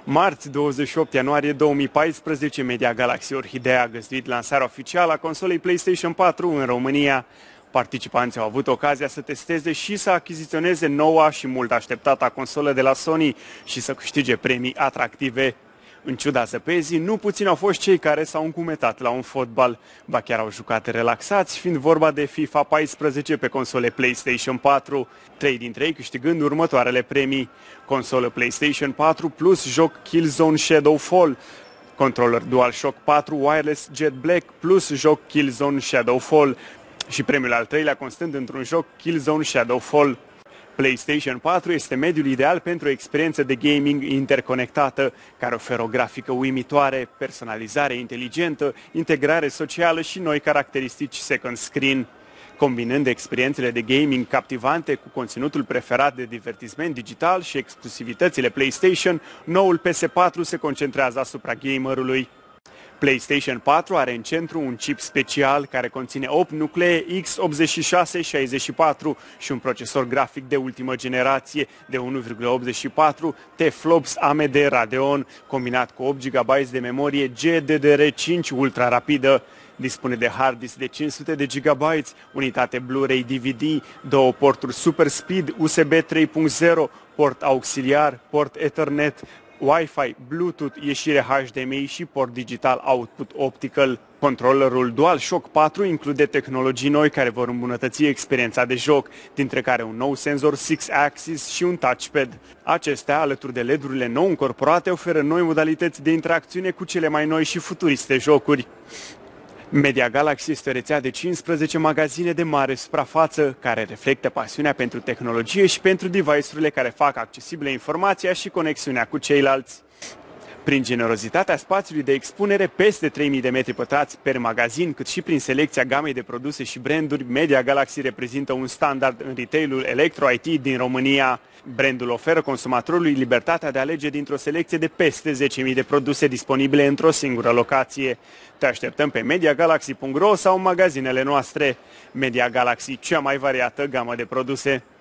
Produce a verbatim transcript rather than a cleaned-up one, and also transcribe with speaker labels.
Speaker 1: Marți, douăzeci și opt ianuarie două mii paisprezece, Media Galaxy Orhidea a găzduit lansarea oficială a consolei PlayStation patru în România. Participanții au avut ocazia să testeze și să achiziționeze noua și mult așteptata consolă de la Sony și să câștige premii atractive. În ciuda zăpezii, nu puțini au fost cei care s-au încumetat la un fotbal, ba chiar au jucat relaxați, fiind vorba de FIFA paisprezece pe console PlayStation patru, trei dintre ei câștigând următoarele premii: consolă PlayStation patru plus joc Killzone Shadowfall, controller DualShock patru Wireless Jet Black plus joc Killzone Shadowfall și premiul al treilea constând într-un joc Killzone Shadowfall. PlayStation patru este mediul ideal pentru o experiență de gaming interconectată, care oferă o grafică uimitoare, personalizare inteligentă, integrare socială și noi caracteristici second screen. Combinând experiențele de gaming captivante cu conținutul preferat de divertisment digital și exclusivitățile PlayStation, noul P S patru se concentrează asupra gamerului. PlayStation patru are în centru un chip special care conține opt nuclee X optzeci și șase șaizeci și patru și un procesor grafic de ultimă generație de unu virgulă optzeci și patru T-Flops A M D Radeon, combinat cu opt gigabyte de memorie G D D R cinci ultra rapidă. Dispune de hard disk de cinci sute de gigabyte, unitate Blu-ray D V D, două porturi Super Speed U S B trei punct zero, port auxiliar, port Ethernet, Wi-Fi, Bluetooth, ieșire H D M I și port digital output optical. Controllerul DualShock patru include tehnologii noi care vor îmbunătăți experiența de joc, dintre care un nou senzor six axis și un touchpad. Acestea, alături de L E D-urile nou încorporate, oferă noi modalități de interacțiune cu cele mai noi și futuriste jocuri. Media Galaxy este o rețea de cincisprezece magazine de mare suprafață, care reflectă pasiunea pentru tehnologie și pentru device-urile care fac accesibile informația și conexiunea cu ceilalți. Prin generozitatea spațiului de expunere, peste trei mii de metri pătrați per magazin, cât și prin selecția gamei de produse și branduri, Media Galaxy reprezintă un standard în retail-ul electro-I T din România. Brandul oferă consumatorului libertatea de a alege dintr-o selecție de peste zece mii de produse disponibile într-o singură locație. Te așteptăm pe media galaxy punct ro sau în magazinele noastre. Media Galaxy, cea mai variată gamă de produse.